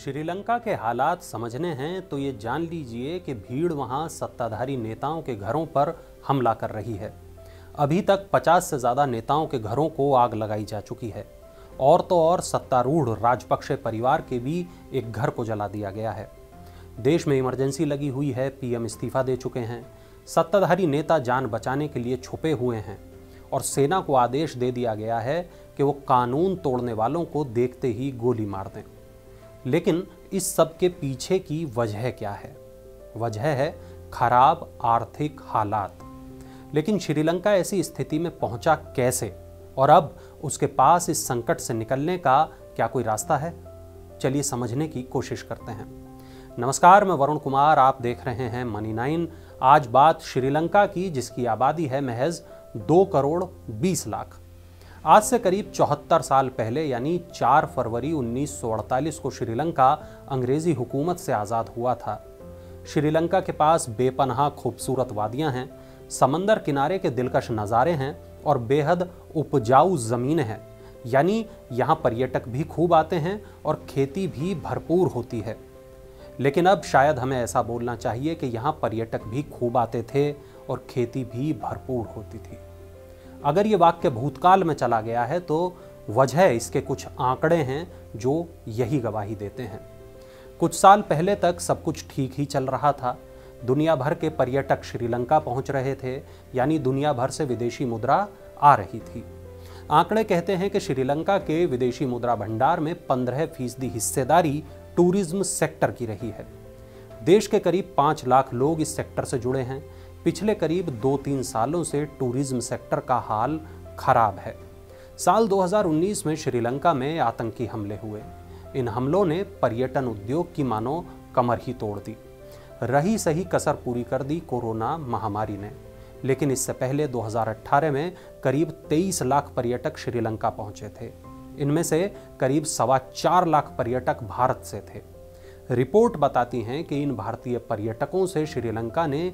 श्रीलंका के हालात समझने हैं तो ये जान लीजिए कि भीड़ वहां सत्ताधारी नेताओं के घरों पर हमला कर रही है। अभी तक 50 से ज्यादा नेताओं के घरों को आग लगाई जा चुकी है और तो और सत्तारूढ़ राजपक्षे परिवार के भी एक घर को जला दिया गया है। देश में इमरजेंसी लगी हुई है, पीएम इस्तीफा दे चुके हैं, सत्ताधारी नेता जान बचाने के लिए छुपे हुए हैं और सेना को आदेश दे दिया गया है कि वो कानून तोड़ने वालों को देखते ही गोली मार दें। लेकिन इस सब के पीछे की वजह क्या है? वजह है खराब आर्थिक हालात। लेकिन श्रीलंका ऐसी स्थिति में पहुंचा कैसे और अब उसके पास इस संकट से निकलने का क्या कोई रास्ता है? चलिए समझने की कोशिश करते हैं। नमस्कार, मैं वरुण कुमार, आप देख रहे हैं मनी 9। आज बात श्रीलंका की, जिसकी आबादी है महज 2 करोड़ 20 लाख। आज से करीब 74 साल पहले यानी 4 फरवरी 1948 को श्रीलंका अंग्रेजी हुकूमत से आज़ाद हुआ था। श्रीलंका के पास बेपनाह खूबसूरत वादियां हैं, समंदर किनारे के दिलकश नज़ारे हैं और बेहद उपजाऊ ज़मीनें हैं। यानी यहाँ पर्यटक भी खूब आते हैं और खेती भी भरपूर होती है। लेकिन अब शायद हमें ऐसा बोलना चाहिए कि यहाँ पर्यटक भी खूब आते थे और खेती भी भरपूर होती थी। अगर ये वाक्य भूतकाल में चला गया है तो वजह इसके कुछ आंकड़े हैं जो यही गवाही देते हैं। कुछ साल पहले तक सब कुछ ठीक ही चल रहा था। दुनिया भर के पर्यटक श्रीलंका पहुंच रहे थे, यानी दुनिया भर से विदेशी मुद्रा आ रही थी। आंकड़े कहते हैं कि श्रीलंका के विदेशी मुद्रा भंडार में 15% हिस्सेदारी टूरिज्म सेक्टर की रही है। देश के करीब 5 लाख लोग इस सेक्टर से जुड़े हैं। पिछले करीब 2-3 सालों से टूरिज्म सेक्टर का हाल खराब है। साल 2019 में श्रीलंका में आतंकी हमले हुए। इन हमलों ने पर्यटन उद्योग की मानो कमर ही तोड़ दी। रही सही कसर पूरी कर दी कोरोना महामारी ने। लेकिन इससे पहले 2018 में करीब 23 लाख पर्यटक श्रीलंका पहुंचे थे। इनमें से करीब 4.25 लाख पर्यटक भारत से थे। रिपोर्ट बताती हैं कि इन भारतीय पर्यटकों से श्रीलंका ने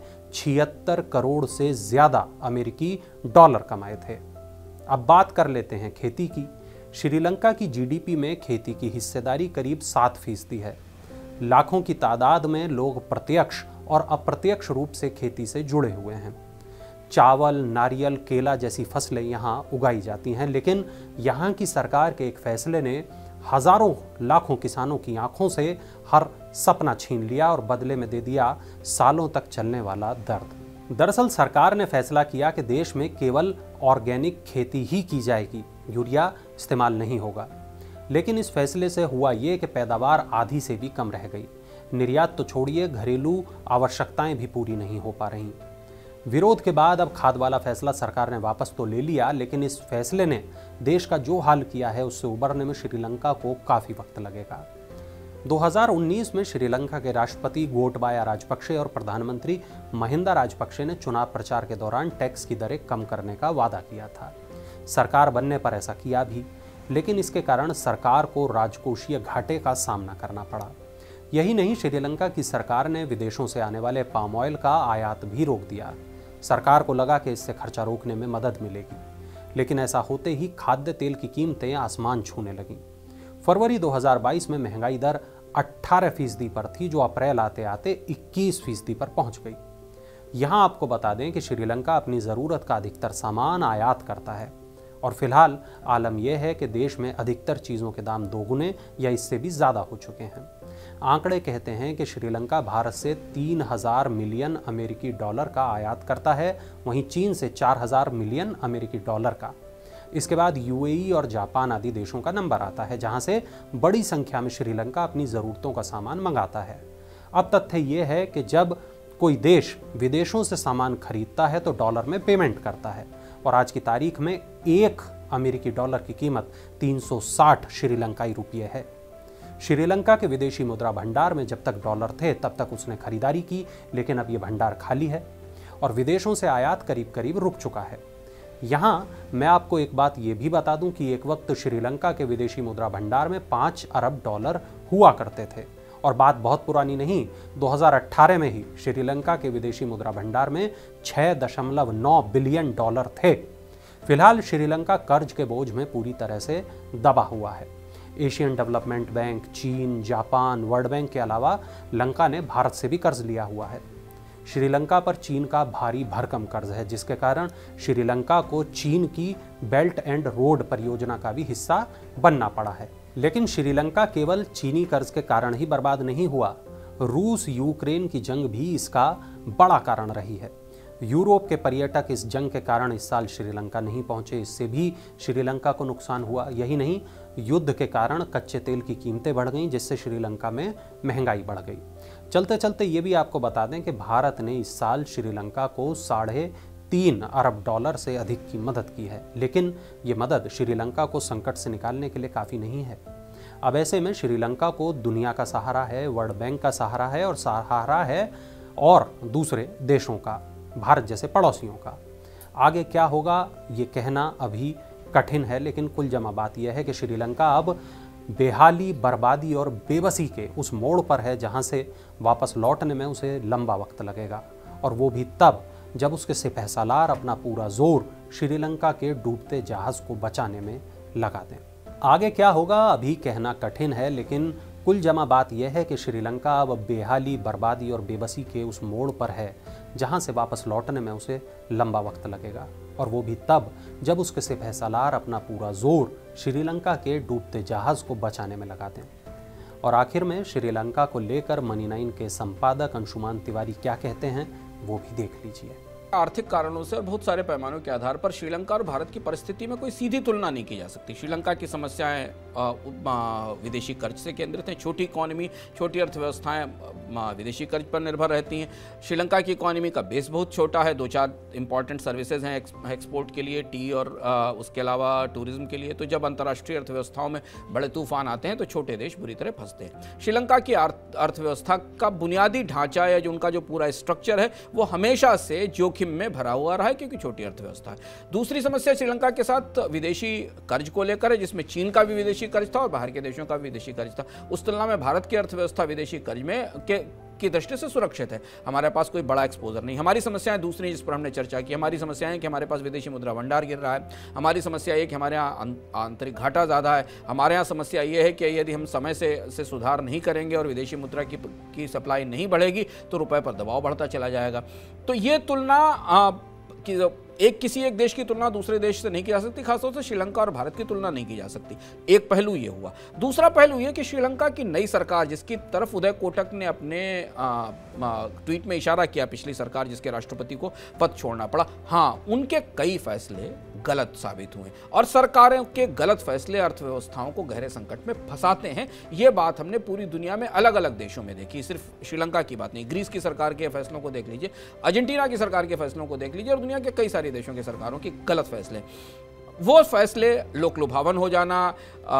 76 करोड़ से ज्यादा अमेरिकी डॉलर कमाए थे। अब बात कर लेते हैं खेती की। श्रीलंका की जीडीपी में खेती की हिस्सेदारी करीब 7% है। लाखों की तादाद में लोग प्रत्यक्ष और अप्रत्यक्ष रूप से खेती से जुड़े हुए हैं। चावल, नारियल, केला जैसी फसलें यहाँ उगाई जाती हैं, लेकिन यहाँ की सरकार के एक फैसले ने हजारों लाखों किसानों की आंखों से हर सपना छीन लिया और बदले में दे दिया सालों तक चलने वाला दर्द। दरअसल सरकार ने फैसला किया कि देश में केवल ऑर्गेनिक खेती ही की जाएगी, यूरिया इस्तेमाल नहीं होगा। लेकिन इस फैसले से हुआ ये कि पैदावार आधी से भी कम रह गई। निर्यात तो छोड़िए, घरेलू आवश्यकताएं भी पूरी नहीं हो पा रही। विरोध के बाद अब खाद वाला फैसला सरकार ने वापस तो ले लिया, लेकिन इस फैसले ने देश का जो हाल किया है उससे उबरने में श्रीलंका को काफी वक्त लगेगा। 2019 में श्रीलंका के राष्ट्रपति गोटबाया राजपक्षे और प्रधानमंत्री महिंदा राजपक्षे ने चुनाव प्रचार के दौरान टैक्स की दरें कम करने का वादा किया था। सरकार बनने पर ऐसा किया भी, लेकिन इसके कारण सरकार को राजकोषीय घाटे का सामना करना पड़ा। यही नहीं, श्रीलंका की सरकार ने विदेशों से आने वाले पाम ऑयल का आयात भी रोक दिया। सरकार को लगा कि इससे खर्चा रोकने में मदद मिलेगी, लेकिन ऐसा होते ही खाद्य तेल की कीमतें आसमान छूने लगीं। फरवरी 2022 में महंगाई दर 18% पर थी, जो अप्रैल आते आते 21% पर पहुंच गई। यहां आपको बता दें कि श्रीलंका अपनी ज़रूरत का अधिकतर सामान आयात करता है और फिलहाल आलम यह है कि देश में अधिकतर चीज़ों के दाम दोगुने या इससे भी ज़्यादा हो चुके हैं। आंकड़े कहते हैं कि श्रीलंका भारत से 3000 मिलियन अमेरिकी डॉलर का आयात करता है, वहीं चीन से 4000 मिलियन अमेरिकी डॉलर का। इसके बाद यूएई और जापान आदि देशों का नंबर आता है, जहां से बड़ी संख्या में श्रीलंका अपनी ज़रूरतों का सामान मंगाता है। अब तथ्य ये है कि जब कोई देश विदेशों से सामान खरीदता है तो डॉलर में पेमेंट करता है, और आज की तारीख में 1 अमेरिकी डॉलर की कीमत 360 श्रीलंकाई रुपये है। श्रीलंका के विदेशी मुद्रा भंडार में जब तक डॉलर थे तब तक उसने खरीदारी की, लेकिन अब ये भंडार खाली है और विदेशों से आयात करीब करीब रुक चुका है। यहाँ मैं आपको एक बात ये भी बता दूं कि एक वक्त श्रीलंका के विदेशी मुद्रा भंडार में 5 अरब डॉलर हुआ करते थे, और बात बहुत पुरानी नहीं, 2018 में ही श्रीलंका के विदेशी मुद्रा भंडार में 6.9 बिलियन डॉलर थे। फिलहाल श्रीलंका कर्ज के बोझ में पूरी तरह से दबा हुआ है। एशियन डेवलपमेंट बैंक, चीन, जापान, वर्ल्ड बैंक के अलावा लंका ने भारत से भी कर्ज लिया हुआ है। श्रीलंका पर चीन का भारी भरकम कर्ज है, जिसके कारण श्रीलंका को चीन की बेल्ट एंड रोड परियोजना का भी हिस्सा बनना पड़ा है। लेकिन श्रीलंका केवल चीनी कर्ज के कारण ही बर्बाद नहीं हुआ। रूस यूक्रेन की जंग भी इसका बड़ा कारण रही है। यूरोप के पर्यटक इस जंग के कारण इस साल श्रीलंका नहीं पहुंचे, इससे भी श्रीलंका को नुकसान हुआ। यही नहीं, युद्ध के कारण कच्चे तेल की कीमतें बढ़ गईं, जिससे श्रीलंका में महंगाई बढ़ गई। चलते चलते ये भी आपको बता दें कि भारत ने इस साल श्रीलंका को $3.5 अरब से अधिक की मदद की है, लेकिन ये मदद श्रीलंका को संकट से निकालने के लिए काफ़ी नहीं है। अब ऐसे में श्रीलंका को दुनिया का सहारा है, वर्ल्ड बैंक का सहारा है और सहारा है और दूसरे देशों का, भारत जैसे पड़ोसियों का। आगे क्या होगा ये कहना अभी कठिन है, लेकिन कुल जमा बात यह है कि श्रीलंका अब बेहाली, बर्बादी और बेबसी के उस मोड़ पर है जहां से वापस लौटने में उसे लंबा वक्त लगेगा, और वो भी तब जब उसके सिपहसालार अपना पूरा जोर श्रीलंका के डूबते जहाज को बचाने में लगा दें। आगे क्या होगा अभी कहना कठिन है, लेकिन कुल जमा बात यह है कि श्रीलंका अब बेहाली, बर्बादी और बेबसी के उस मोड़ पर है जहां से वापस लौटने में उसे लंबा वक्त लगेगा, और वो भी तब जब उसके सिपहसालार अपना पूरा जोर श्रीलंका के डूबते जहाज को बचाने में लगा दें। और आखिर में श्रीलंका को लेकर मनी 9 के संपादक अंशुमान तिवारी क्या कहते हैं वो भी देख लीजिए। आर्थिक कारणों से और बहुत सारे पैमानों के आधार पर श्रीलंका और भारत की परिस्थिति में कोई सीधी तुलना नहीं की जा सकती। श्रीलंका की समस्याएं विदेशी कर्ज से केंद्रित हैं। छोटी इकॉनमी, छोटी अर्थव्यवस्थाएं विदेशी कर्ज पर निर्भर रहती हैं। श्रीलंका की इकॉनमी का बेस बहुत छोटा है। 2-4 इंपॉर्टेंट सर्विसेज हैं एक्सपोर्ट के लिए, टी और उसके अलावा टूरिज्म के लिए। तो जब अंतर्राष्ट्रीय अर्थव्यवस्थाओं में बड़े तूफान आते हैं तो छोटे देश बुरी तरह फंसते हैं। श्रीलंका की अर्थव्यवस्था का बुनियादी ढांचा या जो उनका जो पूरा स्ट्रक्चर है वो हमेशा से जोखिम में भरा हुआ रहा है, क्योंकि छोटी अर्थव्यवस्था है। दूसरी समस्या श्रीलंका के साथ विदेशी कर्ज को लेकर है, जिसमें चीन का भी विदेशी कर्ज था और बाहर के देशों का भी विदेशी कर्ज था। उस तुलना में भारत की अर्थव्यवस्था विदेशी कर्ज में की दृष्टि से सुरक्षित है। हमारे पास कोई बड़ा एक्सपोजर नहीं। हमारी समस्याएं दूसरी जिस पर हमने चर्चा की। हमारी समस्या है कि हमारे पास विदेशी मुद्रा भंडार गिर रहा है। हमारी समस्या ये कि हमारे यहाँ आंतरिक घाटा ज़्यादा है। हमारे यहाँ समस्या ये है कि यदि हम समय से सुधार नहीं करेंगे और विदेशी मुद्रा की सप्लाई नहीं बढ़ेगी तो रुपए पर दबाव बढ़ता चला जाएगा। तो ये तुलना किसी एक देश की तुलना दूसरे देश से नहीं की जा सकती, खासतौर से श्रीलंका और भारत की तुलना नहीं की जा सकती। एक पहलू ये हुआ। दूसरा पहलू ये कि श्रीलंका की नई सरकार, जिसकी तरफ उदय कोटक ने अपने ट्वीट में इशारा किया, पिछली सरकार जिसके राष्ट्रपति को पद छोड़ना पड़ा, हाँ, उनके कई फैसले गलत साबित हुए और सरकारों के गलत फैसले अर्थव्यवस्थाओं को गहरे संकट में फंसाते हैं। ये बात हमने पूरी दुनिया में अलग अलग देशों में देखी, सिर्फ श्रीलंका की बात नहीं। ग्रीस की सरकार के फैसलों को देख लीजिए, अर्जेंटीना की सरकार के फैसलों को देख लीजिए और दुनिया के कई सारे देशों की सरकारों की गलत फैसले। वो फैसले लोकलुभावन हो जाना,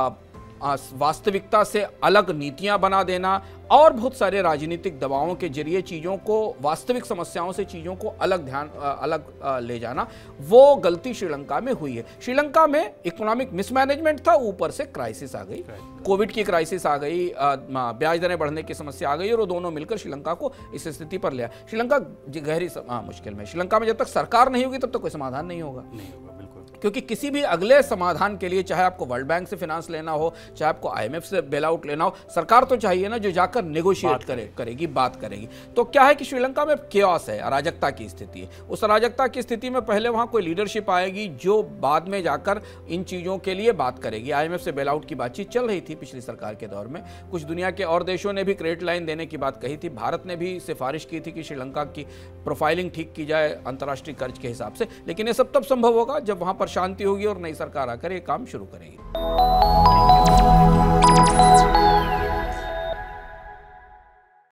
वास्तविकता से अलग नीतियां बना देना और बहुत सारे राजनीतिक दबावों के जरिए चीज़ों को, वास्तविक समस्याओं से चीज़ों को अलग ले जाना, वो गलती श्रीलंका में हुई है। श्रीलंका में इकोनॉमिक मिसमैनेजमेंट था, ऊपर से क्राइसिस आ गई, कोविड की क्राइसिस आ गई, ब्याज दरें बढ़ने की समस्या आ गई और वो दोनों मिलकर श्रीलंका को इस स्थिति पर ले आया। श्रीलंका गहरी मुश्किल में। श्रीलंका में जब तक सरकार नहीं होगी तब तक कोई समाधान नहीं होगा। क्योंकि किसी भी अगले समाधान के लिए, चाहे आपको वर्ल्ड बैंक से फिनांस लेना हो, चाहे आपको IMF से बेल आउट लेना हो, सरकार तो चाहिए ना जो जाकर नेगोशिएट करेगी, बात करेगी। तो क्या है कि श्रीलंका में केओस है, अराजकता की स्थिति है। उस अराजकता की स्थिति में पहले वहां कोई लीडरशिप आएगी जो बाद में जाकर इन चीज़ों के लिए बात करेगी। IMF से बेल आउट की बातचीत चल रही थी पिछली सरकार के दौर में। कुछ दुनिया के और देशों ने भी क्रेडिट लाइन देने की बात कही थी। भारत ने भी सिफारिश की थी कि श्रीलंका की प्रोफाइलिंग ठीक की जाए अंतर्राष्ट्रीय कर्ज के हिसाब से। लेकिन ये सब तब संभव होगा जब वहां पर शांति होगी और नई सरकार आकर ये काम शुरू करेगी।